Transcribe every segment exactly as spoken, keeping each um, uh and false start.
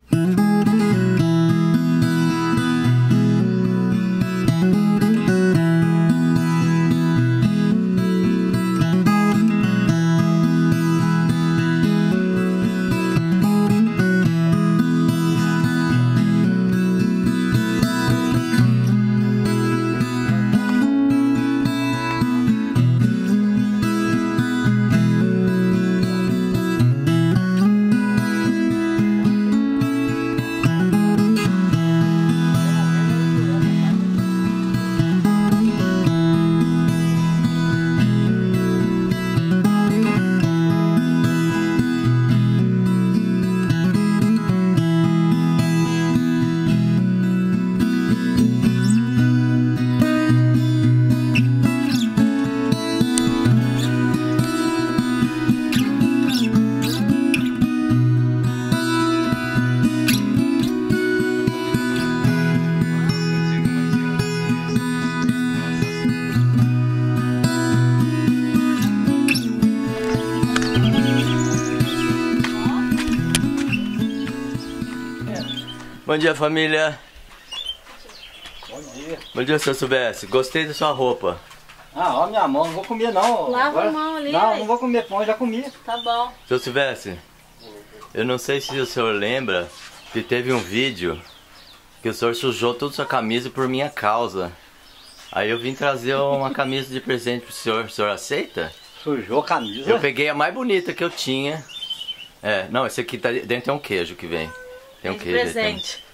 Bom dia, família. Bom dia. Bom dia, seu Silvestre. Gostei da sua roupa. Ah, ó minha mão, não vou comer não. Lava Agora... a mão ali. Não, aí. não vou comer pão, já comi. Tá bom. Seu Silvestre, eu não sei se o senhor lembra que teve um vídeo que o senhor sujou toda a sua camisa por minha causa. Aí eu vim trazer uma camisa de presente pro senhor. O senhor aceita? Sujou a camisa? Eu peguei a mais bonita que eu tinha. É, não, esse aqui tá dentro, tem um queijo que vem. Tem um de queijo. presente.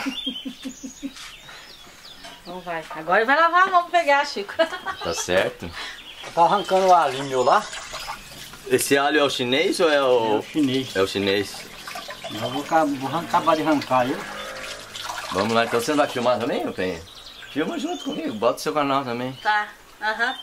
Então vai. Agora vai lavar a mão pra pegar, Chico. Tá certo? Tá arrancando o alho meu lá. Esse alho é o chinês ou é É o... o chinês. É o chinês. Eu vou, vou acabar de arrancar ele. Vamos lá, então você não vai filmar também, meu Penha? Filma junto comigo, bota o seu canal também. Tá. Aham.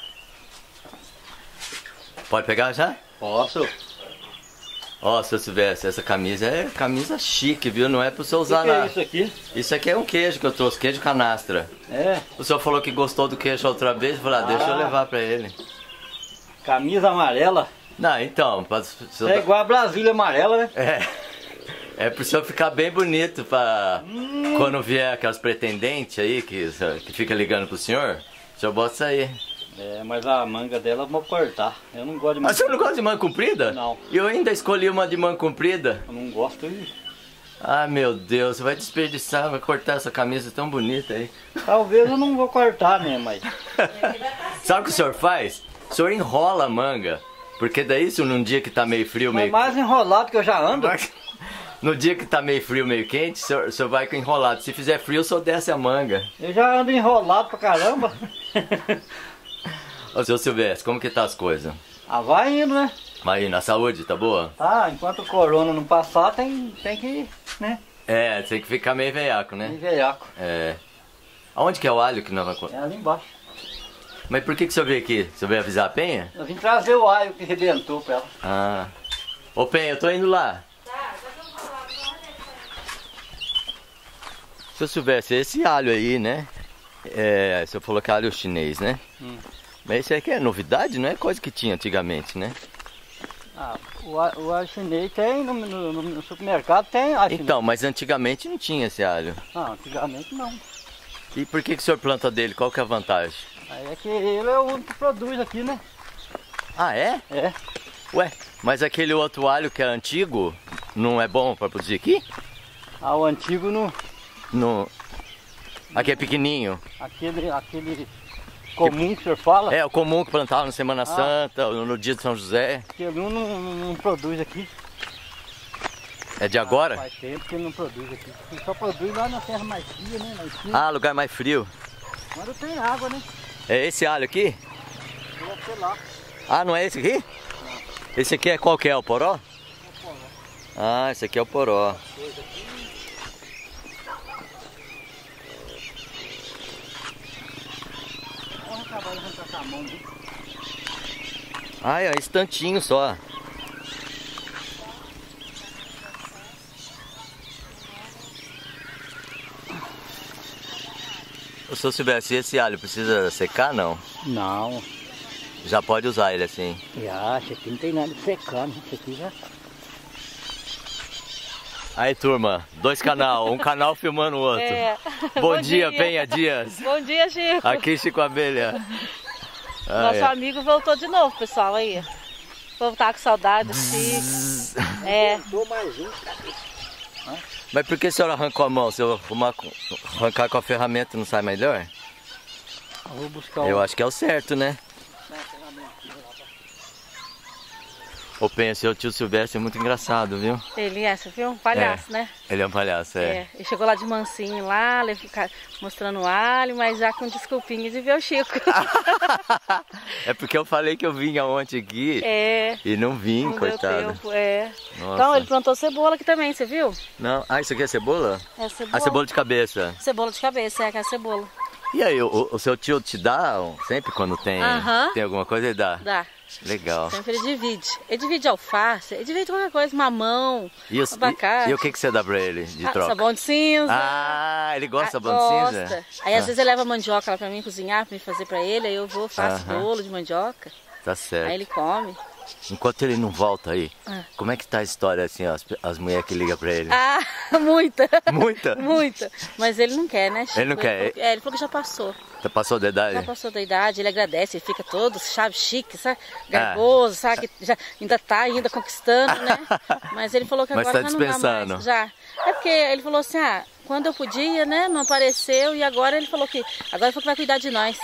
Pode pegar já? Posso. Ó, se eu tivesse, essa camisa é camisa chique, viu? Não é pro senhor usar O que, que é nada. isso aqui? Isso aqui é um queijo que eu trouxe, queijo canastra. É, O senhor falou que gostou do queijo outra vez, eu falei, ah, deixa eu Ah. levar pra ele. camisa amarela. Não, então, pra, senhor... É igual a Brasília amarela, né? É, é pro senhor ficar bem bonito pra Hum. quando vier aquelas pretendentes aí que, que fica ligando pro senhor, o senhor bota isso aí. É, mas a manga dela eu vou cortar. Eu não gosto de manga. Mas o senhor não gosta de manga comprida? Não. E eu ainda escolhi uma de manga comprida. Eu não gosto de... Ah, meu Deus, você vai desperdiçar, vai cortar essa camisa tão bonita aí. Talvez eu não vou cortar mesmo, mas... Sabe o que o senhor faz? O senhor enrola a manga, porque daí se num dia que tá meio frio, Mas meio... mais enrolado que eu já ando. No dia que tá meio frio, meio quente, o senhor, o senhor vai com enrolado. Se fizer frio, o senhor desce a manga. Eu já ando enrolado pra caramba. Ô, seu Silvestre, como que tá as coisas? Ah, vai indo, né? Mas aí, na saúde, tá boa? Tá, enquanto o corona não passar, tem, tem que, né? É, tem que ficar meio veiaco, Tem né? veiaco. É. Aonde que é o alho que não vai... É ali embaixo. Mas por que que o senhor veio aqui? O senhor veio avisar a Penha? Eu vim trazer o alho que arrebentou pra ela. Ah. Ô, Penha, eu tô indo lá. Seu Silvestre, esse alho aí, né? É, o senhor falou que é alho chinês, né? Hum. Mas isso aqui é novidade, não é coisa que tinha antigamente, né? Ah, o, a- o alho chinês tem, no, no- no supermercado tem alho Então, mas antigamente não tinha esse alho. chinês. Não, antigamente não. E por que que o senhor planta dele? Qual que é a vantagem? Aí é que ele é o único que produz aqui, né? Ah, é? É. Ué, mas aquele outro alho que é antigo, não é bom para produzir aqui? Ah, o antigo não. No... Aqui é pequenininho. Aquele, aquele comum que o senhor fala, É, o comum que plantava na Semana Ah. Santa, no no dia de São José. aquele um não, não, não produz aqui. É de agora? Faz tempo que ele não produz aqui. Ele só produz lá na terra mais fria, né? Na esquina. Ah, lugar mais frio. Quando tem água, né? É esse alho aqui? Deve ser lá. Ah, não é esse aqui? Esse aqui é qual que é? O poró? Ah, esse aqui é o poró. Vamos acabar de arrancar com a mão, viu? Ah, é um instantinho só. O senhor Silvestre, esse alho precisa secar, não? Não. Já pode usar ele assim. Já, isso aqui não tem nada de secando. Isso aqui já. Aí, turma, dois canal, um canal filmando o outro. É. Bom, Bom dia, dia, Penha Dias. Bom dia, Chico. Aqui, Chico Abelha. Ah, Nosso é. amigo voltou de novo, pessoal, aí. O povo tá com saudade do Chico. É. Mas por que a senhora arrancou a mão? Se eu arrumar, arrancar com a ferramenta, não sai melhor? Eu vou buscar Eu o... acho que é o certo, né? Ô Penha, seu tio Silvestre é muito engraçado, viu? Ele é, você viu? Um palhaço, É. né? Ele é um palhaço, é. É. Ele chegou lá de mansinho lá, mostrando o alho, mas já com desculpinhas de ver o Chico. É porque eu falei que eu vinha ontem aqui É. e não vim, Não deu coitado. tempo, é. Nossa. Então ele plantou cebola aqui também, você viu? Não, ah, isso aqui é cebola? É cebola. A cebola de cabeça. Cebola de cabeça, é que é a cebola. E aí, o, o seu tio te dá sempre quando tem, Aham. tem alguma coisa, ele dá? Dá. Legal. Sempre ele divide. Ele divide alface, ele divide qualquer coisa, mamão, E, os, abacate. e, e o que, que você dá pra ele de Ah, troca? sabão de cinza. Ah, ele gosta de Ah, sabão de gosta. cinza? Aí às Ah, vezes ele leva mandioca lá pra mim cozinhar, pra mim fazer pra ele, aí eu vou, faço Aham. bolo de mandioca, tá certo. aí ele come. Enquanto ele não volta aí, Ah. como é que tá a história assim, ó, as, as mulheres que ligam pra ele? Ah, muita. Muita? Muita. Mas ele não quer, né, Chico? Ele não quer? falou que- é, ele falou que já passou. Você passou da idade? Já passou da idade, ele agradece, ele fica todo chave chique, sabe? Ah. Garboso, sabe? Que já, ainda tá ainda conquistando, né? Mas ele falou que Mas agora tá já não dá dispensando. mais. Já. É porque ele falou assim, ah, quando eu podia, né? Não apareceu e agora ele falou que agora ele falou que vai cuidar de nós.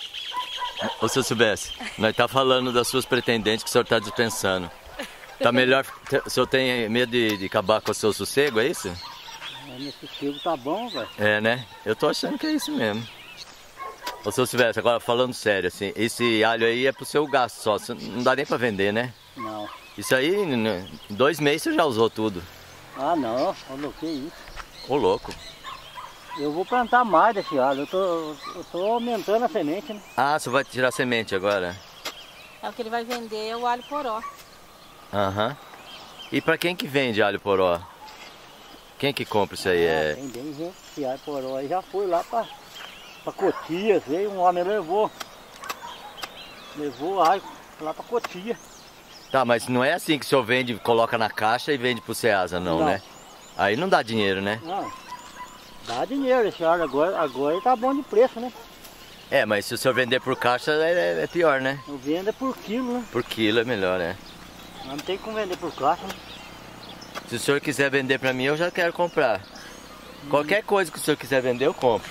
Ô, seu Silvestre, nós tá falando das suas pretendentes que o senhor tá dispensando. Tá melhor, o senhor tem medo de, de acabar com o seu sossego, é isso? É, nesse fio tá bom, velho. É, né? Eu tô achando que é isso mesmo. Ô, seu Silvestre, agora falando sério, assim, esse alho aí é pro seu gasto só, não dá nem pra vender, né? Não. Isso aí, em dois meses você já usou tudo. Ah, não. Olha que isso. Ô, louco. Eu vou plantar mais desse alho. Eu tô, eu tô aumentando a semente, né? Ah, você vai tirar semente agora? É o que ele vai vender, é o alho poró. Aham. E pra quem que vende alho poró? Quem que compra isso aí? Ah, É... tem bem gente que alho poró aí já foi lá pra, pra Cotia, veio um homem levou. Levou alho lá pra Cotia. Tá, mas não é assim que o senhor vende, coloca na caixa e vende pro Ceasa, não, Não. né? Aí não dá dinheiro, né? Não. Dá dinheiro esse alho agora, agora ele tá bom de preço, né? É, mas se o senhor vender por caixa é, é pior, né? Eu vendo é por quilo, né? Por quilo é melhor, né? Não tem como vender por caixa, né? Se o senhor quiser vender pra mim, eu já quero comprar. Qualquer coisa que o senhor quiser vender, eu compro.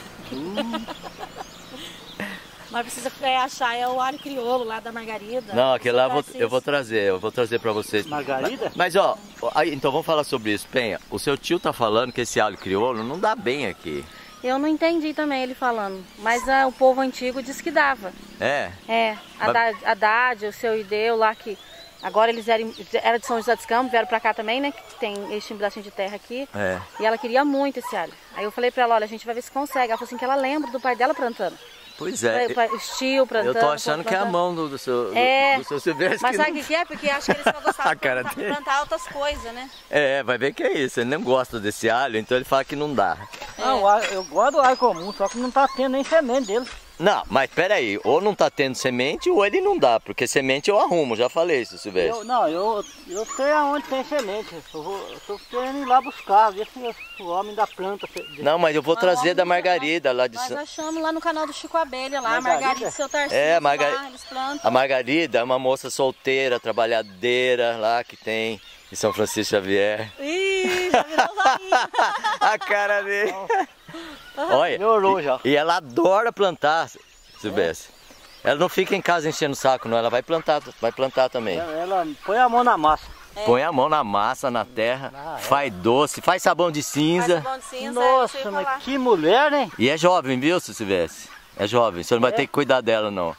Mas precisa é, achar é o alho crioulo lá da Margarida. Não, aquele lá eu vou, Francisco. eu vou trazer, eu vou trazer pra vocês. Margarida? Mas ó, aí, então vamos falar sobre isso. Penha, o seu tio tá falando que esse alho crioulo não dá bem aqui. Eu não entendi também ele falando, mas ah, o povo antigo disse que dava. É? É, a Mas- Haddad, Haddad, o seu Ideu lá que... Agora eles eram, era de São José dos Campos, vieram pra cá também, né? Que tem, eles tinham um pedacinho de terra aqui. É. E ela queria muito esse alho. Aí eu falei pra ela, olha, a gente vai ver se consegue. Ela falou assim que ela lembra do pai dela plantando. Pois é. O pai- Os tio plantando. Eu tô achando o povo que é a plantando. mão do, do seu, do- É, do seu Silvestre. Mas que sabe o não- que, que é? Porque acho que eles vão gostar A de cara plantar, dele. plantar outras coisas, né? É, vai ver que é isso. Ele não gosta desse alho, então ele fala que não dá. Não, o alho- eu gosto do alho comum, só que não tá tendo nem semente dele. Não, mas peraí, ou não tá tendo semente ou ele não dá, porque semente eu arrumo, já falei isso, Silvestre. Eu, não, eu, eu sei aonde tem semente. Eu, vou, eu tô querendo ir lá buscar, ver se o homem da planta. se- Não, mas eu vou Nós trazer vamos- da Margarida lá de Nós São... achamos lá no canal do Chico Abelha, lá, Margarida? Margarida e seu Tarcísio, É, Marga- lá, eles plantam. A Margarida é uma moça solteira, trabalhadeira lá que tem em São Francisco Xavier. Ih, já virou zoinho. A cara dele. Olha, Melhorou já. e ela adora plantar, Silvestre. Ela não fica em casa enchendo o saco, não. Ela vai plantar, vai plantar também. Ela, ela põe a mão na massa. Põe a mão na massa, na terra, Ah, é. faz doce, faz sabão de Faz cinza. sabão de cinza, é, Nossa, isso eu ia falar. mas que mulher, né? E é jovem, viu, se Silvestre? É jovem, você não vai É? ter que cuidar dela, não.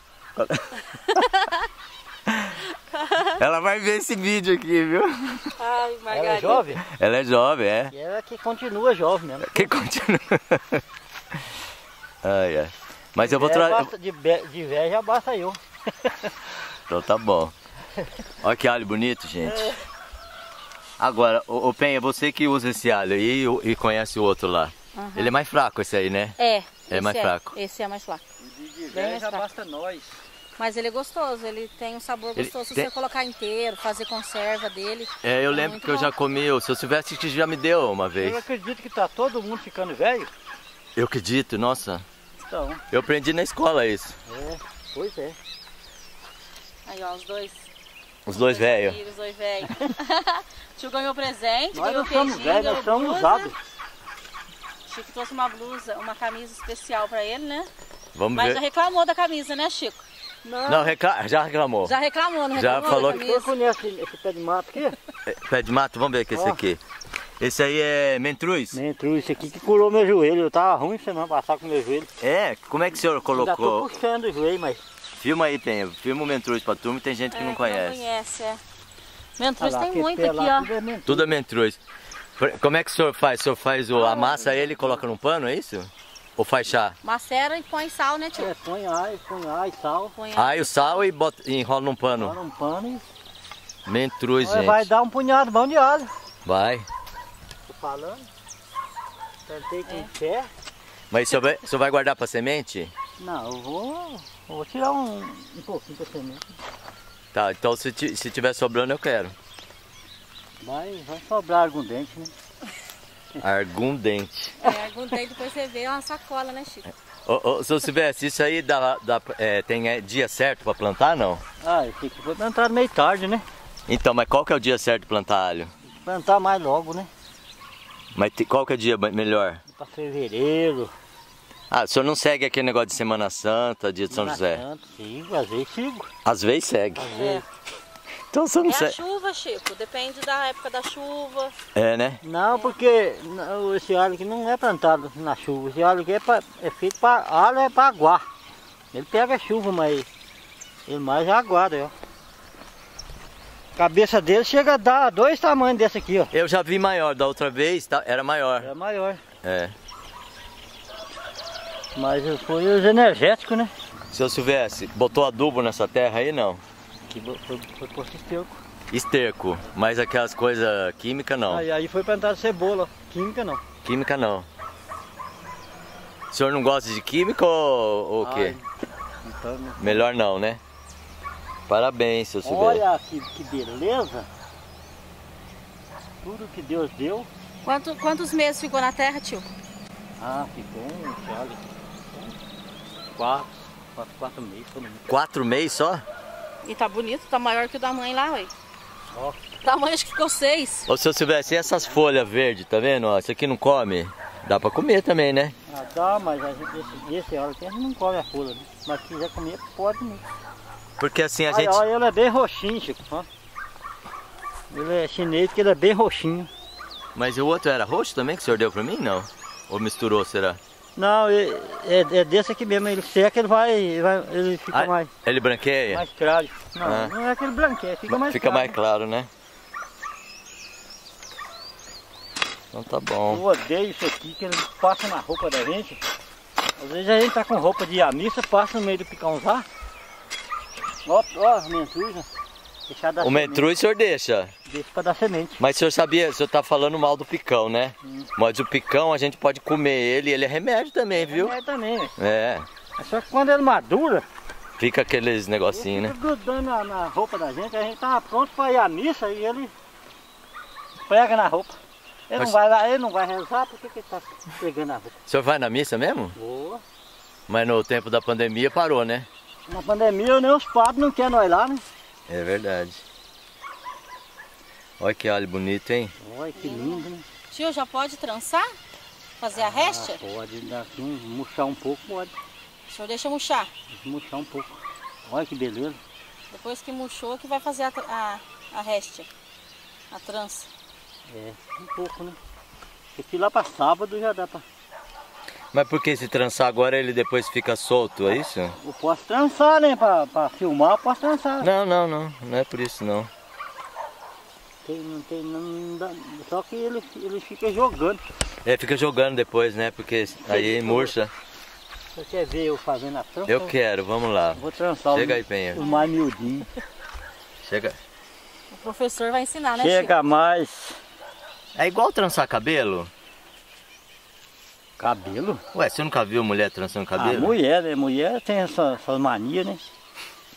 Ela vai ver esse vídeo aqui, viu? Ai, Margarida. Ela é jovem? Ela é jovem, é. E ela que continua jovem mesmo. Que continua. Ai, ai. Mas eu vou É, trazer. basta- De, be- de velho já basta eu. Então tá bom. Olha que alho bonito, gente. Agora, ô, ô Penha, você que usa esse alho aí e, e conhece o outro lá. Ele é mais fraco esse aí, né? É. É esse mais fraco. Esse é mais fraco. De Bem velho mais já fraco. basta nós. Mas ele é gostoso, ele tem um sabor Ele gostoso. Se tem- você colocar inteiro, fazer conserva dele. É, eu é lembro muito que eu bom. já comi, o seu Silvestre que já me deu uma Eu vez. acredito que tá todo mundo ficando velho. Eu acredito, nossa. Então, Eu aprendi na escola isso. é, pois é. Aí, ó, os dois. Os dois velhos. amigos, Os dois velhos. Tio ganhou presente, Nós ganhou não somos queijinho, velhos, ganhou nós somos blusa. usados. Chico trouxe uma blusa, uma camisa especial pra ele, né? Vamos Mas já ver. reclamou da camisa, né, Chico? Não, recla... já reclamou. Já reclamou, não Já reclamou falou da que- Você camisa? conhece esse pé de mato aqui? É, Pé de mato, vamos ver que esse Ó. aqui. Esse aí é mentruz? Mentru, esse aqui que curou meu joelho. Eu tava ruim semana passada com meu joelho. É, como é que o senhor Ainda tô colocou? puxando o joelho, mas... Filma aí, Penha. Filma o mentruz pra turma, tem gente que É, não conhece. Não conhece, é. Mentruz Olha lá, tem aquele muito pé aqui, lá, ó. tudo é mentru. Tudo é mentruz. Por- Como é que o senhor faz? O senhor faz o, amassa ele e coloca num pano, é isso? Ou faz chá? Macera e põe sal, né, tio? É, põe alho, põe alho, sal, Põe Aí o sal e, bota, e enrola num pano. bota um pano e... Mentruz, Olha, gente. vai dar um punhado bom de alho. Vai. Tô falando. Tentei com É. fé. Mas o senhor vai, o senhor vai guardar pra semente? Não, eu vou, eu vou tirar um, um pouquinho pra semente. Tá, então se, ti- se tiver sobrando eu quero. Vai, vai sobrar algum dente, né? Algum dente. É, arguntei, depois você vê uma sacola, né, Chico? Ô, ô, se eu tivesse isso aí, dá, dá, é, tem é, dia certo pra plantar, não? Ah, esse aqui foi plantado meio tarde, né? Então, mas qual que é o dia certo de plantar alho? Plantar mais logo, né? Mas te- qual que é o dia ba- melhor? Pra fevereiro. Ah, o senhor não segue aquele negócio de Semana Santa, dia de São na José? Santa, sigo, às vezes sigo. Às vezes segue. Às vezes. Então você não É a segue. chuva, Chico. Depende da época da chuva. É, né? Não, porque não, esse alho aqui não é plantado na chuva. Esse alho aqui é, pra, é feito para alho é para aguar. Ele pega a chuva, mas ele mais aguarda, ó. A cabeça dele chega a dar dois tamanhos desse aqui, ó. Eu já vi maior, da outra vez tá- era maior. É maior. É. Mas foi os energéticos, né? Seu Silvestre, botou adubo nessa terra aí, não? Que bo- foi, foi posto esterco. Esterco, mas aquelas coisas químicas não. Aí, aí foi plantado cebola. Química não. Química não. O senhor não gosta de química ou, ou o quê? Ai, então, né? Melhor não, né? Parabéns, seu Silvestre. Olha que, que beleza. Tudo que Deus deu. Quanto, quantos meses ficou na terra, tio? Ah, ficou um, olha, quatro, quatro, quatro meses, todo mundo. Quatro meses só? E tá bonito, tá maior que o da mãe lá, ué. Ó, O da mãe acho que ficou seis. Ô, seu Silvestre, e essas folhas verdes, tá vendo? Ó, isso aqui não come? Dá pra comer também, né? ah, dá, mas a gente, esse, esse óleo aqui a gente não come a folha, né? Mas se quiser comer, pode mesmo. Porque assim a Olha, gente... olha, ele é bem roxinho, Chico, ó. Ele é chinês porque ele é bem roxinho. Mas o outro era roxo também que o senhor deu pra mim, não? Ou misturou, será? Não, é, é, é desse aqui mesmo, ele seca, ele vai, vai ele fica Ah, mais, ele branqueia? mais claro. Não, Ah. não é aquele branquinho, fica mais Fica claro. mais claro, né? Então tá Eu bom. odeio isso aqui, que ele passa na roupa da gente. Às vezes a gente tá com roupa de ir à missa, passa no meio do picãozá. Ó, ó, mentruz, ó. Deixar dar O mentruz o senhor deixa. Deixa pra dar semente. Mas o senhor sabia, o senhor tá falando mal do picão, né? Hum. Mas o picão a gente pode comer ele, ele é remédio também, viu? É também, né? É, É só que quando ele madura, fica aqueles ele negocinhos, né? fica grudando na, na roupa da gente, a gente tá pronto pra ir à missa e ele pega na roupa. Ele Mas- não vai lá, ele não vai rezar, por que que ele tá pegando na roupa? O senhor vai na missa mesmo? Boa. Mas no tempo da pandemia parou, né? Na pandemia nem os padres não querem nós lá, né? É verdade. Olha que alho bonito, hein? Olha que lindo, né? Tio, já pode trançar? Fazer a réstia? Ah, pode dar assim, murchar um pouco, pode. O senhor deixa murchar. Murchar um pouco. Olha que beleza. Depois que murchou, que vai fazer a, tra- a, a réstia. A trança. É, um pouco, né? Aqui lá pra sábado já dá pra... Mas por que se trançar agora ele depois fica solto, é isso? Eu posso trançar, né? Pra, pra filmar, eu posso trançar. Não, não, não. Não é por isso não. Tem, não tem, não dá, só que ele, ele fica jogando. É, fica jogando depois, né? Porque aí murcha. Você quer ver eu fazendo a trança? Eu quero, vamos lá. Vou trançar Chega o, aí, Penha. o mais miudinho. Chega. O professor vai ensinar, né, Chega Chico? mais. É igual trançar cabelo? Cabelo? Ué, você nunca viu mulher trançando A cabelo? mulher, né? Mulher tem essa, essa mania, né?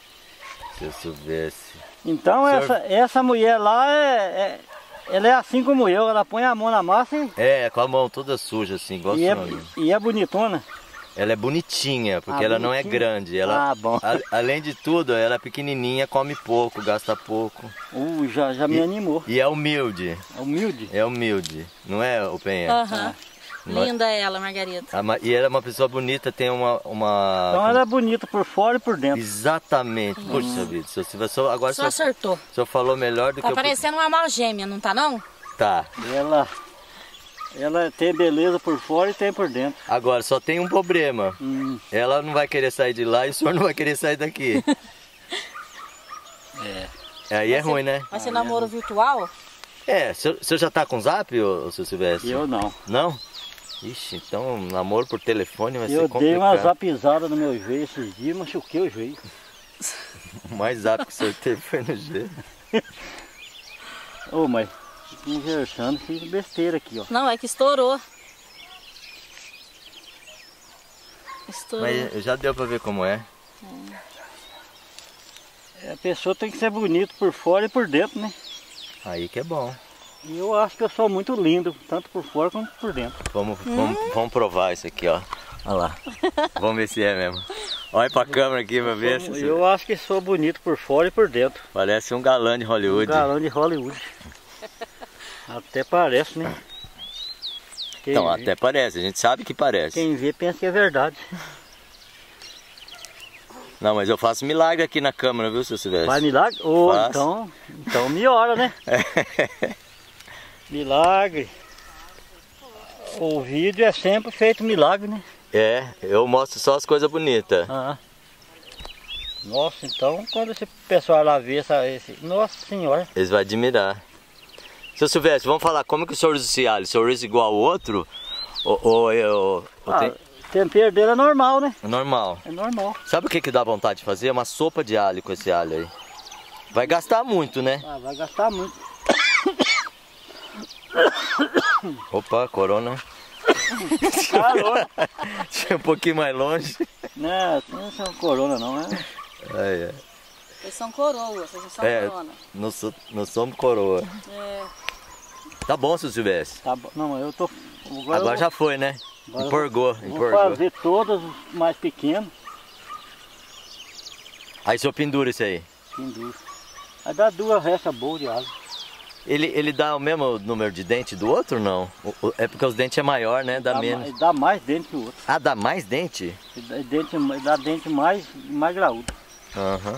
Se eu soubesse. Então Senhor... essa, essa mulher lá, é, é, ela é assim como eu, ela põe a mão na massa e... É, com a mão toda suja assim, igual E é, senhor. e é bonitona. Ela é bonitinha, porque Ah, ela não é bonitinha? grande. Ela, Ah, bom. a, além de tudo, ela é pequenininha, come pouco, gasta pouco. Uh, já, já me E- animou. E é humilde. É humilde. É humilde, não é, o Penha? Aham. Não é? Linda ela, Margarida. A Ma- E ela é uma pessoa bonita, tem uma... uma... Então ela é bonita por fora e por dentro. Exatamente. Puxa vida, se eu, se eu, agora o Só senhor, acertou. o senhor falou melhor do Tá que eu... parecendo uma malgêmea, não tá não? Tá. Ela, ela tem beleza por fora e tem por dentro. Agora, só tem um problema. Hum, Ela não vai querer sair de lá e o senhor não vai querer sair daqui. é. Aí é ruim, né? Vai ser namoro virtual? É, o senhor, o senhor já tá com zap, ô, ô, seu Silvestre? Eu não. Não? Ixi, então namoro por telefone vai Eu ser dei complicado. uma zapizada no meu joelho esses dias, machuquei o joelho. O mais zap que o senhor teve foi no G. Ô, mas conversando, fiz besteira aqui, ó. Não, é que estourou. Estourou. Mas já deu pra ver como é. A pessoa tem que ser bonita por fora e por dentro, né? Aí que é bom. E eu acho que eu sou muito lindo, tanto por fora quanto por dentro. Vamos, vamos, vamos provar isso aqui, ó. Olha lá. Vamos ver se é mesmo. Olha pra câmera aqui pra ver se... Eu acho que sou bonito por fora e por dentro. Parece um galã de Hollywood. Um galã de Hollywood. Até parece, né? Quem Então, vê, até parece. A gente sabe que parece. quem vê pensa que é verdade. Não, mas eu faço milagre aqui na câmera, viu, seu Silvestre? Faz milagre? Ô, Faço. então, então melhora, né? Milagre. O vídeo é sempre feito milagre, né? É, eu mostro só as coisas bonitas. Ah. Nossa, então quando esse pessoal lá vê essa, esse... Nossa senhora. Eles vão admirar. Seu Silvestre, vamos falar como que o senhor usa esse alho? O senhor usa igual ao outro? Ou, ou, ou, ou Ah, tem... o tempero dele é normal, né? É normal. É normal. Sabe o que que dá vontade de fazer? Uma sopa de alho com esse alho aí. Vai gastar muito, né? Ah, vai gastar muito. Opa, corona. Calor. Tinha um pouquinho mais longe. Não, não é corona não, né? Ai, ai. Vocês são coroas, vocês não são É, corona. nós, so- nós somos coroa. É. Tá bom, seu Silvestre. Tá bom. Não, eu tô... Agora, Agora eu já foi, né? Agora eu Empurgou, vou, vou empurgou. fazer todas os mais pequenos. Aí o senhor pendura isso aí. Pendura. Aí dá duas restas boas de alho. Ele, ele dá o mesmo número de dente do outro ou não? O- o- É porque os dentes é maior, né? Dá, Dá, menos. ma- dá mais dente que o outro. Ah, dá mais dente? Dá dente, dá dente mais, mais graúdo. Aham.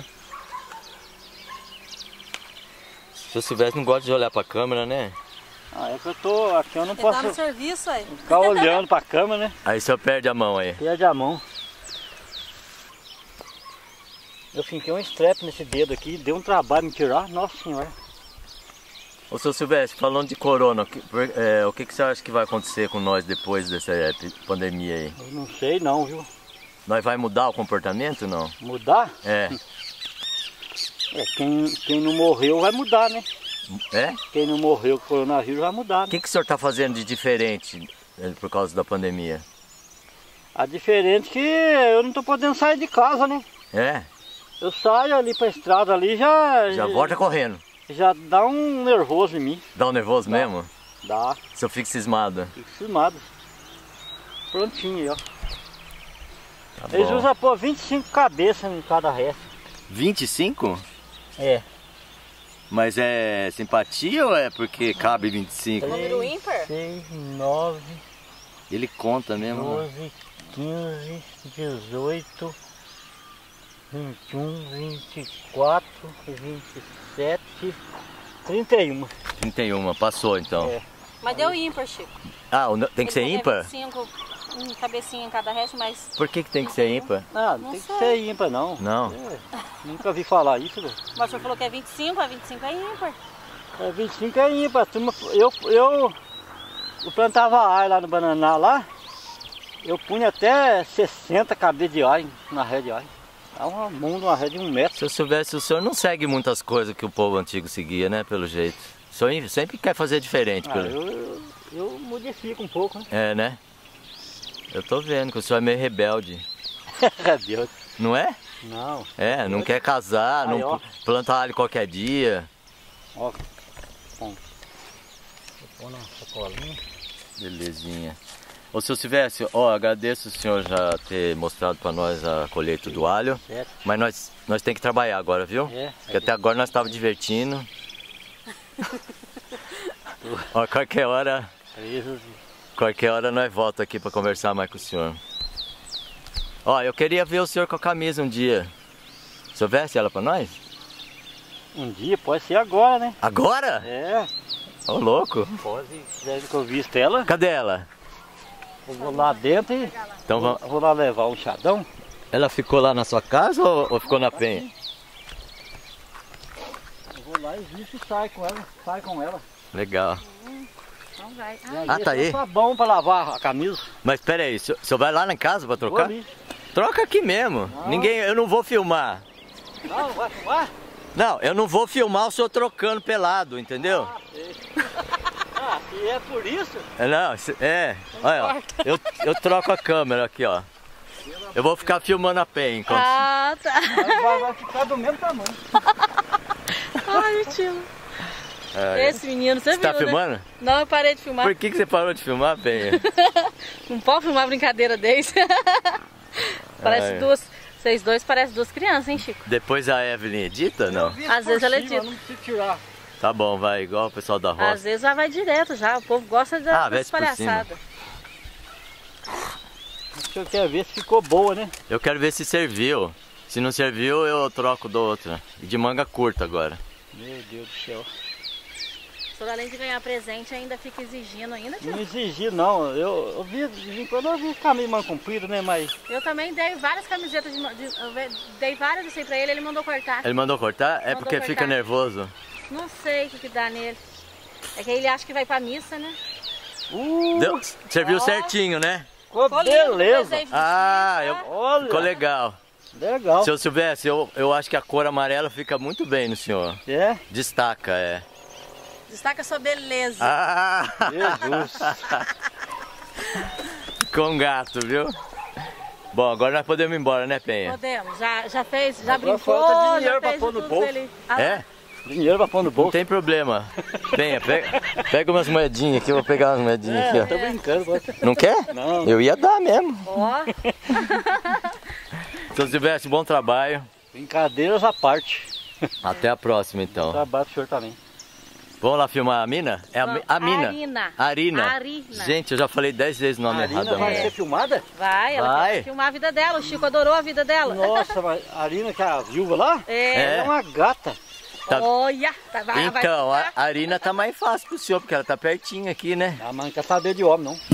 Se eu Silvestre não gosta de olhar pra câmera, né? Ah, é que eu tô aqui, eu não Ele tá posso no serviço aí. ficar olhando pra câmera, né? Aí o senhor perde a mão aí. Perde a mão. Eu finquei um strep nesse dedo aqui, deu um trabalho me tirar, nossa senhora. Ô, seu Silvestre, falando de corona, o que, por- é, o que, que você acha que vai acontecer com nós depois dessa é, pi- pandemia aí? Eu não sei não, viu? Nós vai mudar o comportamento ou não? Mudar? É. É, quem, quem não morreu vai mudar, né? É? Quem não morreu com o coronavírus vai mudar, O né? que, que o senhor tá fazendo de diferente eh, por causa da pandemia? A diferença é que eu não tô podendo sair de casa, né? É? Eu saio ali pra estrada ali já... Já volta correndo. Já dá um nervoso em mim. Dá um nervoso mesmo? Dá. Se eu fico cismado. Fico filmado. Prontinho aí, ó. Tá Eles bom. usam pô vinte e cinco cabeças em cada resto. vinte e cinco? É. Mas é simpatia ou é porque cabe vinte e cinco? Número ímpar? seis, nove, Ele conta mesmo. né? doze, quinze, dezoito, vinte e um, vinte e quatro, vinte e sete, trinta e um. trinta e um, passou então. É. Mas deu ímpar, Chico. Ah, o n- tem que ser Ele ímpar? vinte e cinco um cabecinha em cada resto, mas... Por que, que tem que ser ímpar? Ah, não, Não tem sei. que ser ímpar não. Não. É, nunca vi falar isso, velho. Mas o senhor falou que é vinte e cinco, a vinte e cinco é ímpar. É, vinte e cinco é ímpar. Turma, eu, eu, eu plantava alho lá no Bananá lá. Eu punha até sessenta cabeças de alho na rede de alho. Dá uma mão de uma rede de um metro. Se eu soubesse, o senhor não segue muitas coisas que o povo antigo seguia, né? Pelo jeito. O senhor sempre quer fazer diferente. Ah, Pelo... eu, eu, eu modifico um pouco, né? É, né? Eu tô vendo que o senhor é meio rebelde. Rebelde. Não é? Não. É, não quer casar, Aí, não ó. planta alho qualquer dia. Ó, bom. Vou pôr na sacolinha. Belezinha. Ô, seu Silvestre, ó, agradeço o senhor já ter mostrado pra nós a colheita do alho. Certo. Mas nós, nós temos que trabalhar agora, viu? É. Porque até agora nós estávamos divertindo. Ó, qualquer hora, Isso. qualquer hora nós voltamos aqui pra conversar mais com o senhor. Ó, eu queria ver o senhor com a camisa um dia. O senhor veste ela pra nós? Um dia, pode ser agora, né? Agora? É. Ô, louco. Pode. Desde que eu visto ela, Cadê ela? eu vou lá dentro e Então vou, vamos... vou lá levar um chadão. Ela ficou lá na sua casa ou, ou ficou na penha? Eu vou lá e visto e sai com ela. Sai com ela. Legal. Então vai. E Ai, Ah, tá aí? É sabão pra lavar a camisa. Mas pera aí, o senhor o senhor vai lá na casa pra Vou trocar? ali. Troca aqui mesmo. Não. Ninguém, eu não vou filmar. Não, vai filmar? Não, eu não vou filmar o senhor trocando pelado, entendeu? Ah, sei. Ah, se é por isso, É, não, se- é. Olha, ó, eu, eu troco a câmera aqui, ó. Eu vou ficar filmando a penha enquanto... Ah, tá. vai, vai ficar do mesmo tamanho. Ai, tio. É. Esse menino, você, Você viu, tá filmando? né? Não, eu parei de filmar. Por que, que você parou de filmar, penha? Não pode filmar brincadeira desse. Parece Ai. duas... Vocês dois parecem duas crianças, hein, Chico? Depois a Evelyn edita, não? Às vezes ela edita. Não precisa tirar. Tá bom, vai, igual o pessoal da roça. Às vezes ela vai direto já. O povo gosta da, Ah, das veste por cima. palhaçadas. O senhor quer ver se ficou boa, né? Eu quero ver se serviu. Se não serviu, eu troco do outra. E de manga curta agora. Meu Deus do céu. O senhor, além de ganhar presente, ainda fica exigindo ainda, tio? Não exigi não. Eu, eu vi, de vez em quando eu vi caminho mal comprido, né? Mas Eu também dei várias camisetas, de, de, eu ve- dei várias assim pra ele, ele mandou cortar. Ele mandou cortar? É Mandou porque fica cortar. nervoso. Não sei o que, que dá nele. É que ele acha que vai pra missa, né? Uh, Deu, serviu Ó. certinho, né? ficou Ficou lindo, beleza. desenho Ah, vestido, eu- tá? Olha, Ficou legal. legal. Se eu soubesse, eu, eu acho que a cor amarela fica muito bem no senhor. É? Destaca, é. Destaca a sua beleza. Ah! Jesus. Com gato, viu? Bom, agora nós podemos ir embora, né, Penha? Podemos, já, já fez, já Agora brincou, falta dinheiro já pra fez pôr no tudo bolso. feliz. Ah, É? Dinheiro pra pôr no Não bolso. tem problema. Penha, pega, pega umas moedinhas aqui, eu vou pegar umas moedinhas É, aqui, tô ó. brincando. pode- Não quer? Não. Eu ia dar mesmo. Ó, Se eu tivesse bom trabalho. Brincadeiras à parte. Até a próxima, então. Trabalho pro senhor também. Vamos lá filmar a mina? É a, Vamos. a mina? Arina. Arina. Arina. Gente, eu já falei dez vezes o nome A errado Arina da vai mulher. ser filmada? vai, ela Vai. quer filmar a vida dela, o Chico adorou a vida dela. Nossa, mas a Arina, que é a viúva lá, É. É. é uma gata. Tá- Olha, tá, vai, vai Então, a ficar. Arina tá mais fácil pro senhor, porque ela tá pertinho aqui, né? A mãe não quer saber de homem, não.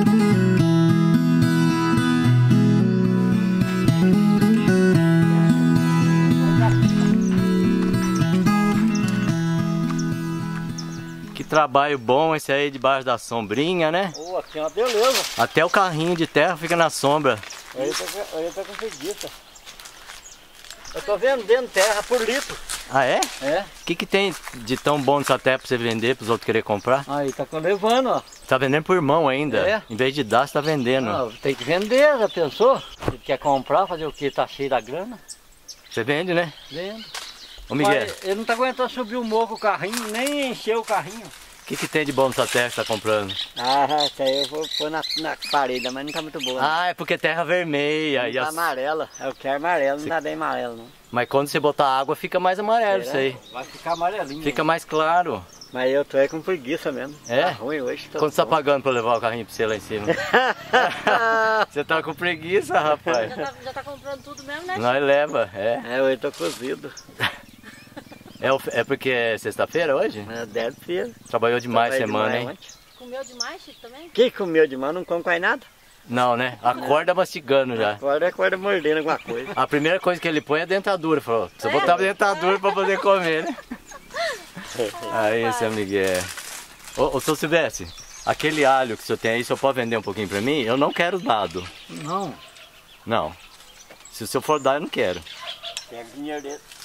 Que trabalho bom esse aí debaixo da sombrinha, né? Pô, aqui é uma beleza. Até o carrinho de terra fica na sombra. Aí tá, com- aí tá com preguiça. Eu tô vendendo terra por litro. Ah, é? É. O que, que tem de tão bom nessa terra pra você vender, pros outros querer comprar? Aí tá levando, ó. Tá vendendo por mão ainda. É. Em vez de dar, você tá vendendo. Ah, tem que vender, já pensou? Ele quer comprar, fazer o que? Tá cheio da grana? Você vende, né? Vendo. Ô, Miguel, Mas ele não tá aguentando subir o morro com o carrinho, nem encher o carrinho. o que, que tem de bom nessa terra que você tá comprando? Ah, essa aí eu vou pôr na, na parede, mas não tá muito boa. Ah, é porque é terra vermelha. não e tá as- amarela. Eu quero amarelo, não tá bem amarelo não. Mas quando você botar água, fica mais amarelo isso aí. Vai ficar amarelinho. Fica mais claro. Mas eu tô aí com preguiça mesmo. É? Tá ruim hoje. Tô Quanto você tá pagando pra levar o carrinho pra você lá em cima? Você tá com preguiça, rapaz. Já tá, já tá comprando tudo mesmo, né? Nós leva, é. É, hoje tô cozido. É, o- é porque é sexta-feira hoje? É, deve ser. Trabalhou demais Trabalhei semana, demais hein? ontem. Comeu demais, Chico, também? Quem comeu demais não come quase nada. Não, né? Acorda mastigando já. Agora acorda mordendo alguma coisa. A primeira coisa que ele põe é dentadura. Falou, você É? botava dentadura pra poder comer, né? Aí, seu Miguel. Ô, ô, seu Silvestre, aquele alho que o senhor tem aí, o senhor pode vender um pouquinho pra mim? Eu não quero dado. Não. Não. Se o senhor for dar, eu não quero. Pega o dinheiro dele.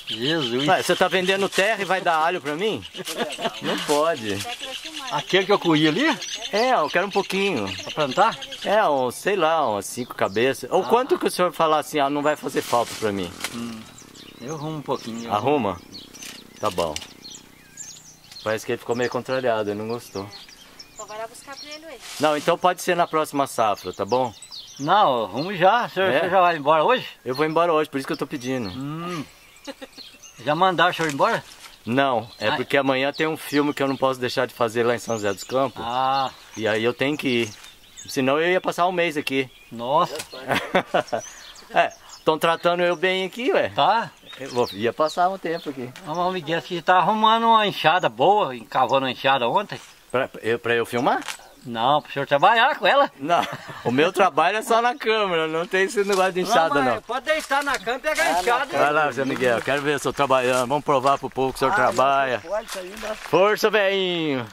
Jesus. Ué, você tá vendendo terra e vai dar alho pra mim? Não pode. Aquele que eu colhi ali? É, eu quero um pouquinho. Pra plantar? É, um, sei lá, umas cinco cabeças. Ou Ah. quanto que o senhor falar assim, ah, não vai fazer falta pra mim? Hum, eu arrumo um pouquinho. Arruma? Tá bom. Parece que ele ficou meio contrariado, ele não gostou. Então vai lá buscar pra ele, ué. Não, então pode ser na próxima safra, tá bom? Não, arrumo já. O senhor, É? o senhor já vai embora hoje? Eu vou embora hoje, por isso que eu tô pedindo. Hum. Já mandaram o senhor embora? Não, é Ai. porque amanhã tem um filme que eu não posso deixar de fazer lá em São José dos Campos. Ah, E aí eu tenho que ir. Senão eu ia passar um mês aqui. nossa. É, estão tratando eu bem aqui, ué. Tá? Eu vou- ia passar um tempo aqui. Uma amiguinha que tá arrumando uma enxada boa, cavando uma enxada ontem. Pra eu, pra eu filmar? Não, pro senhor trabalhar com ela. Não, o meu trabalho é só na câmera, não tem esse negócio de enxada não. Pode deitar na cama e pegar a enxada. Vai lá, Zé Miguel, quero ver o senhor trabalhando, vamos provar pro povo que o senhor trabalha. Pode sair ainda. Força, velhinho.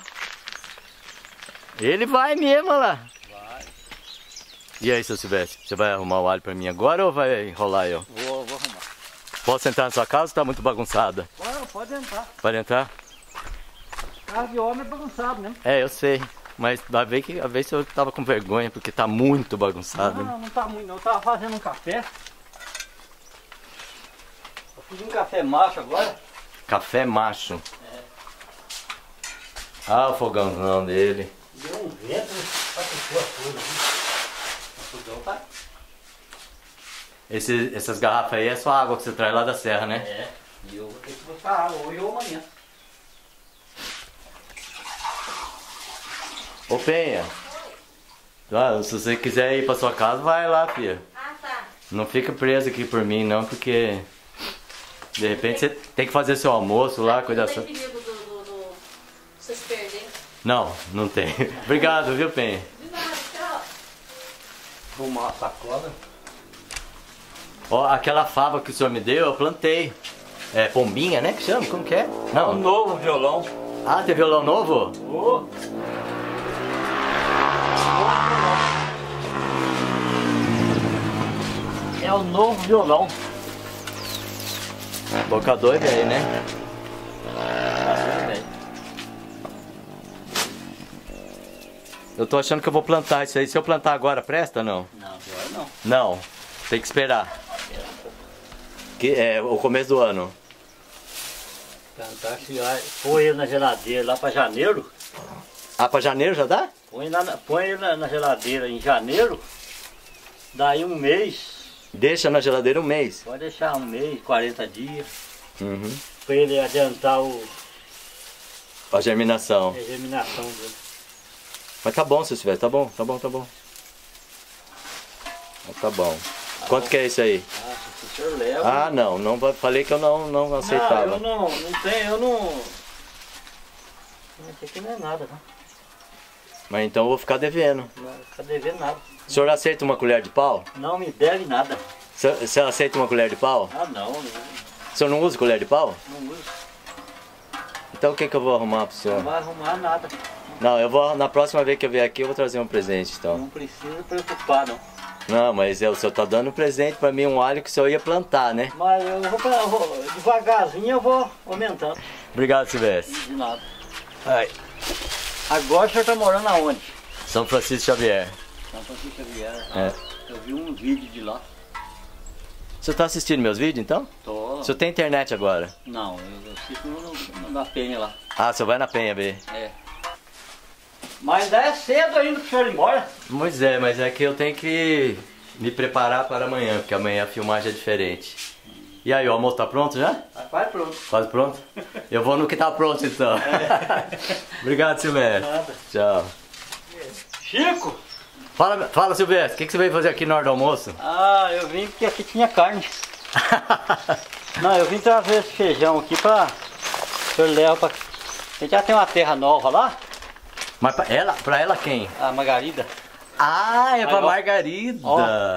Ele vai mesmo, olha lá. Vai. E aí, seu Silvestre, você vai arrumar o alho pra mim agora ou vai enrolar eu? Vou, vou arrumar. Posso entrar na sua casa ou tá muito bagunçada? Pode, pode entrar. Pode entrar? Casa de homem é bagunçado, né? É, eu sei. Mas vai ver que a vez eu tava com vergonha, porque tá muito bagunçado. Não, não tá muito não. Eu tava fazendo um café. Eu fiz um café macho agora. Café macho. Ah, o fogãozão dele. Deu um vento, pra fechou a coisa. O fogão tá. Esse, essas garrafas aí é só água que você traz lá da serra, né? É. E eu vou ter que buscar água hoje ou amanhã. Ô Penha, ah, se você quiser ir pra sua casa, vai lá, filha. Ah, tá. Não fica preso aqui por mim, não, porque de repente você tem que fazer seu almoço lá, cuidar Não só. tem perigo do, do, do... você se perder. Não, não tem. Obrigado, viu, Penha? De nada, tchau. Arrumar a sacola. Ó, aquela fava que o senhor me deu, eu plantei. É pombinha, né? Que chama? Como que é? Um Não. novo violão. Ah, tem violão novo? Oh. É o novo violão. Boca doida aí, né? Eu tô achando que eu vou plantar isso aí. Se eu plantar agora, presta ou não? Não, agora não. Não, tem que esperar. Que é o começo do ano. Plantar, se põe ele na geladeira lá pra janeiro. Ah, pra janeiro já dá? Põe, lá na, põe ele na, na geladeira em janeiro. Daí um mês. Deixa na geladeira um mês. Pode deixar um mês, quarenta dias. Uhum. Pra ele adiantar o, A germinação. a germinação dele. Mas tá bom, se tiver, tá bom, tá bom, tá bom. Mas tá bom. Quanto que é isso aí? Ah, se o senhor leva. Ah, não, não falei que eu não, não aceitava. Não, eu não, não tenho, eu não. Isso aqui não é nada, não. Mas então eu vou ficar devendo. Não fica devendo nada. O senhor aceita uma colher de pau? Não me deve nada. O senhor aceita uma colher de pau? Ah, não, não, O senhor não usa colher de pau? não uso. Então o que, que eu vou arrumar pro Não senhor? vai arrumar nada. Não, eu vou, na próxima vez que eu vier aqui eu vou trazer um presente, então. Não precisa preocupar, não. Não, mas é, o senhor tá dando um presente pra mim, um alho que o senhor ia plantar, né? Mas eu vou, pra- eu vou devagarzinho, eu vou aumentando. Obrigado, Silvestre. De nada. Ai. Agora o senhor tá morando aonde? São Francisco Xavier. São Francisco Xavier. É. Eu vi um vídeo de lá. O senhor tá assistindo meus vídeos, então? Tô. O senhor tem internet agora? Não, eu, eu fico no, no, na penha lá. Ah, o senhor vai na Penha ver. É. Mas ainda é cedo ainda pro senhor ir embora. Pois é, mas é que eu tenho que me preparar para amanhã, porque amanhã a filmagem é diferente. E aí, o almoço tá pronto já? Tá quase pronto. Quase pronto? Eu vou no que tá pronto, então. Obrigado, Silvestre. Nada. Tchau. Chico! Fala, fala Silvestre, o que, que você veio fazer aqui na hora do almoço? Ah, eu vim porque aqui tinha carne. Não, eu vim trazer esse feijão aqui pra... O senhor leva pra... A gente já tem uma terra nova lá, Mas pra ela, pra ela quem? a Margarida. Ah, é pra Aí, ó. Margarida. Ó.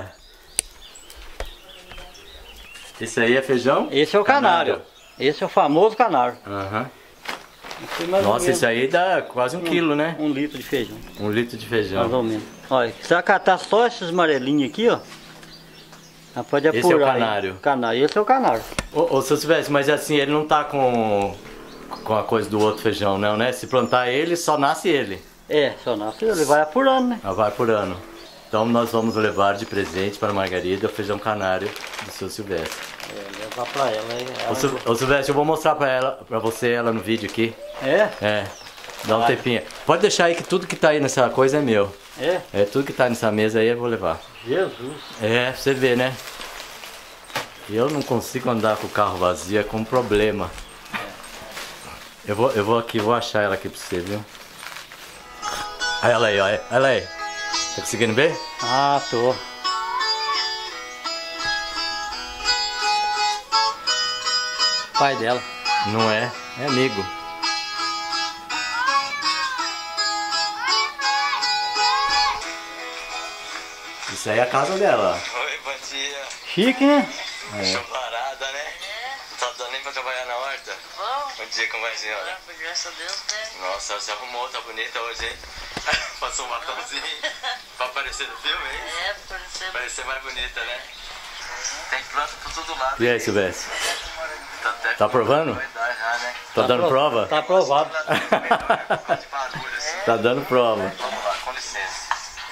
Esse aí é feijão? Esse é o canário. Esse é o famoso canário. Aham. Tem mais ou Nossa, menos esse aí dá quase um quilo, né? Um litro de feijão, Um litro de mais feijão. ou menos. Olha, você vai catar só esses amarelinhos aqui, ó. Ah, pode apurar. Esse é o canário. Canário, esse é o canário. Ô, ô, seu Silvestre, mas assim, ele não tá com, com a coisa do outro feijão, não, né? Se plantar ele, só nasce ele. É, só nasce, ele vai apurando, né? Ah, vai por ano. Então nós vamos levar de presente para a Margarida o feijão canário do seu Silvestre. É, levar pra ela. ela... Ô, Sil- ô Silvestre, eu vou mostrar pra ela, pra você ela no vídeo aqui. É? É. Dá um Vai. tempinho. Pode deixar aí que tudo que tá aí nessa coisa é meu. É? É, tudo que tá nessa mesa aí eu vou levar. Jesus. É, pra você ver, né? Eu não consigo andar com o carro vazio, é com um problema. Eu vou, eu vou aqui, vou achar ela aqui pra você, viu? Olha ela aí, olha ela aí. Tá conseguindo ver? Ah, tô. Pai dela. Não é, é amigo. Isso aí é a casa dela. Oi, bom dia. Chique, né? Chuvarada, né? Não tá dando nem pra trabalhar na horta? Bom, Bom dia, como vai, senhora? graças a Deus, né? Nossa, você arrumou, tá bonita hoje, hein? Passou um batomzinho pra aparecer no filme, hein? É, por ser Parecer mais bonita, né? Tem planta por todo lado. E aí, hein? Silvestre? Tá, até Tá provando? Vai dar já, né? Tá dando apro- prova? Tá aprovado. De barulho, assim. Tá dando prova. Vamos lá, com licença.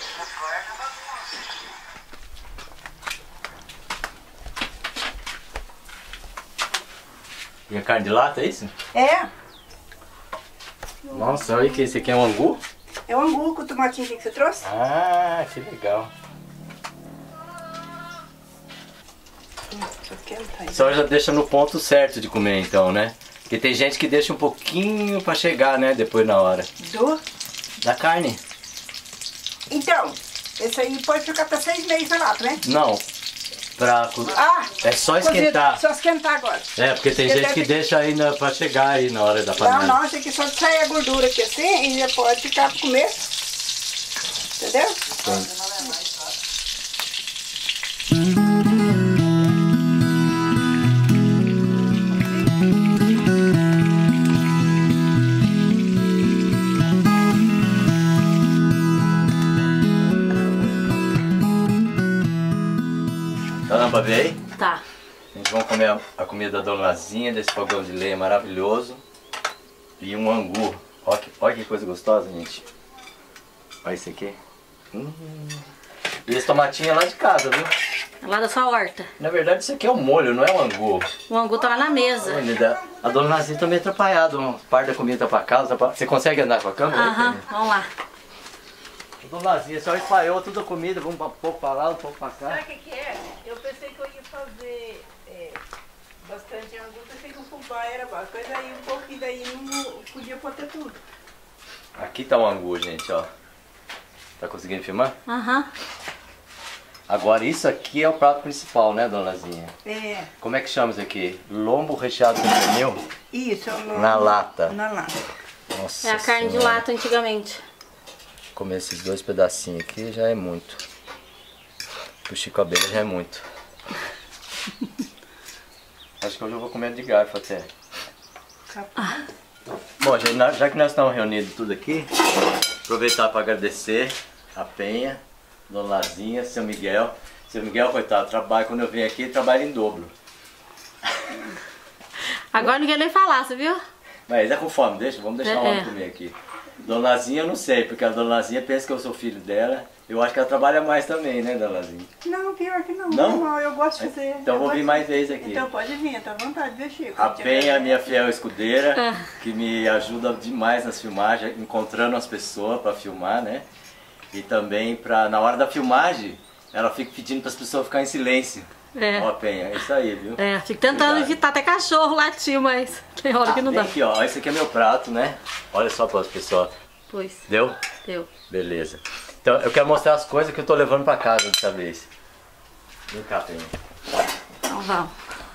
E a carne de lata, é isso? É, Nossa, olha que esse aqui é um angu. é o angu com o tomatinho que você trouxe. Ah, que legal. Eu quero tá aí. A senhora já deixa no ponto certo de comer então, né? Porque tem gente que deixa um pouquinho pra chegar, né? Depois na hora. Do... Da carne. Então, esse aí pode ficar até seis meses na lata, né? Não. Pra... co- Ah! É só cozido. esquentar. Só esquentar agora. É, porque tem Ele gente que deve- deixa ainda pra chegar aí na hora da Não, panela. não, esse aqui só de sair a gordura aqui assim e já pode ficar pra comer. Entendeu? Tá dando pra ver aí? Tá. A gente vai comer a, a comida da Dona Lazinha, desse fogão de lenha maravilhoso. E um angu. Olha que, olha que coisa gostosa, gente. Olha esse aqui. Hum. E esse tomatinho é lá de casa, viu? Lá da sua horta. Na verdade isso aqui é um molho, não é um angu. O angu tá lá na mesa. Olha, a Dona Lazinha tá meio atrapalhada. Uma parte da comida tá pra casa. Tá pra... Você consegue andar com a câmera? aí, Aham, Fernanda? vamos lá. Dona Lazinha só espalhou toda a comida. Vamos um pouco pra lá, um pouco pra cá. Sabe o que, que é? Eu pensei que eu ia fazer é, bastante angu, pensei que o fubá era bom. Coisa aí, um pouquinho daí não podia pôr até tudo. Aqui tá o angu, gente, ó. Tá conseguindo filmar? Aham. Agora isso aqui é o prato principal, né, Dona Lazinha? É, Como é que chama isso aqui? Lombo recheado com pernil? isso. é o- Na lata. Na lata. Nossa É a carne de Senhora. lata antigamente. Comer esses dois pedacinhos aqui já é muito. Pro Chico Abelha já é muito. Acho que hoje eu vou comer de garfo até. Bom, gente, na- já que nós estamos reunidos tudo aqui, aproveitar para agradecer a Penha, Dona Lazinha, Seu Miguel. Seu Miguel, coitado, trabalha, quando eu venho aqui, ele trabalha em dobro. Agora ninguém nem falar, você viu? Mas é com fome, deixa, vamos deixar o É, homem é. comer aqui. Dona Lazinha eu não sei, porque a Dona Lazinha pensa que eu sou filho dela. Eu acho que ela trabalha mais também, né, Dona Lazinha? Não, pior que não. Não? Normal, eu gosto de fazer. Então eu vou gosto vir de- mais vezes aqui. Então pode vir, tá à vontade, viu, Chico? A Penha, minha fiel escudeira, Ah. que me ajuda demais nas filmagens, encontrando as pessoas para filmar, né? E também pra, na hora da filmagem, ela fica pedindo para as pessoas ficarem em silêncio. É. Ó, Penha, é isso aí, viu? É, fico tentando Verdade. evitar até cachorro latir, mas tem hora que não Vem dá. aqui, ó, esse aqui é meu prato, né? Olha só para as pessoas. Pois, Deu? deu. Beleza. Então, eu quero mostrar as coisas que eu tô levando para casa dessa vez. Vem cá, Penha. Então vamos.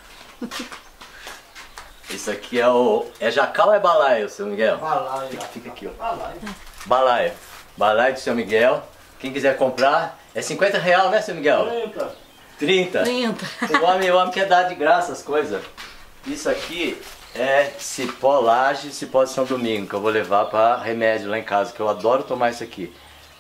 Isso aqui é o... É jacal ou é balaio, seu Miguel? Balaio. Fica, fica aqui, ó. Balaio. Balaio. Balaio do seu Miguel. Quem quiser comprar, é cinquenta reais, né, seu Miguel? Eita. trinta. Trinta. O homem, o homem quer dar de graça as coisas. Isso aqui é cipó laje, cipó de São Domingo, que eu vou levar para remédio lá em casa, que eu adoro tomar isso aqui.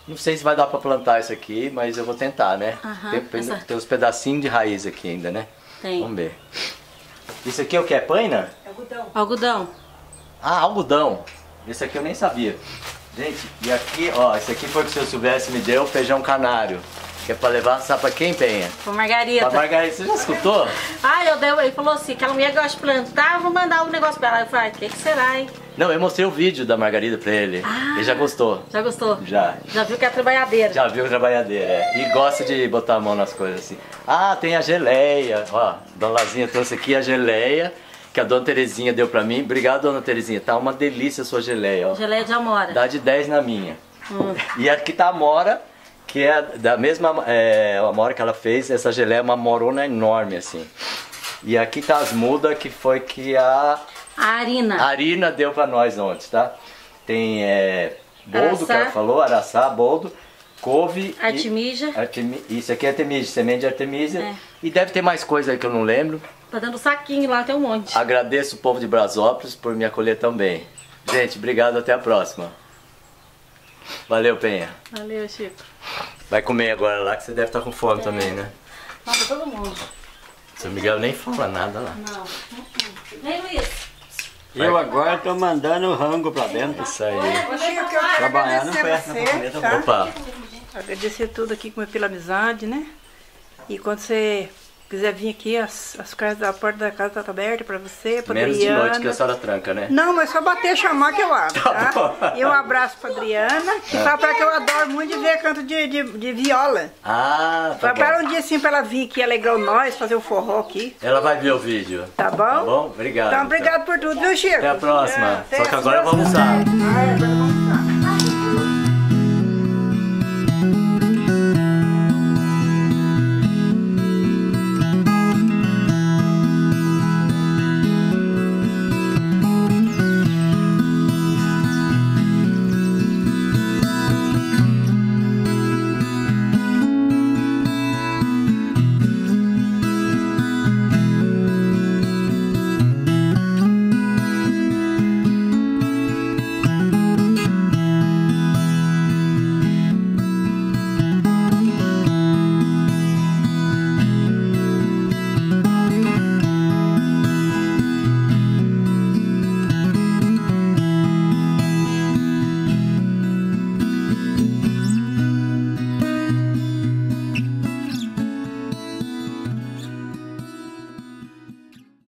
Não sei se vai dar pra plantar isso aqui, mas eu vou tentar, né? Aham, tem, essa- tem uns pedacinhos de raiz aqui ainda, né? Tem. Vamos ver. Isso aqui é o que? É paina? Algodão. Algodão. Ah, algodão. Esse aqui eu nem sabia. Gente, e aqui, ó, esse aqui foi que o seu Silvestre me deu, feijão canário. Que é pra levar, sabe pra quem, Penha? Com margarida. Pra Margarida, você já escutou? Ah, eu dei, ele falou assim, que a mulher gosta de plantar, eu vou mandar um negócio pra ela. Eu falei, o que, que será, hein? Não, eu mostrei o vídeo da Margarida pra ele. Ah. Ele já gostou. Já gostou? Já. Já viu que é trabalhadeira? Já viu trabalhadeira, é. E gosta de botar a mão nas coisas assim. Ah, tem a geleia. Ó, Dona Lazinha trouxe aqui a geleia que a Dona Terezinha deu pra mim. Obrigado, Dona Terezinha. Tá uma delícia a sua geleia, ó. Geleia de amora. Dá de dez na minha. Hum. E aqui tá a amora, que é da mesma é, amora que ela fez. Essa geleia é uma morona enorme, assim. E aqui tá as mudas, que foi que a A harina. Arina deu pra nós ontem, tá? Tem é, boldo, que Araçá. ela falou, araçá, boldo, couve... e- Artemisia. Artemi- Isso aqui é artemisia, semente de artemisia. É. E deve ter mais coisa aí que eu não lembro. Tá dando saquinho lá, tem um monte. Agradeço o povo de Brasópolis por me acolher também. Gente, obrigado, até a próxima. Valeu, Penha. Valeu, Chico. Vai comer agora lá, que você deve estar com fome também, né? Nossa, todo mundo. Seu Miguel nem fala nada lá. Não. Vem, Luiz. Eu agora tô mandando o rango pra dentro. Isso aí. Ô, Chico, eu quero Trabalhar não agradecer ferra, você, não cometa tá? Opa, Agradecer tudo aqui como é pela amizade, né? E quando você quiser vir aqui, as, as casas da porta da casa tá aberta pra você, pra menos de Adriana. noite que a senhora tranca, né? Não, mas só bater e chamar que eu abro, Tá tá? bom. E um abraço pra Adriana, que sabe pra que eu adoro muito de ver canto de, de, de viola. Ah, tá Vai para bom. um dia assim pra ela vir aqui alegrar nós, fazer o forró aqui, Ela vai ver o vídeo. tá bom? Tá bom? Obrigado. Então, obrigado por tudo, viu, Chico? Até a próxima. É, Só que até agora eu vou a próxima. almoçar. Ah, agora eu vou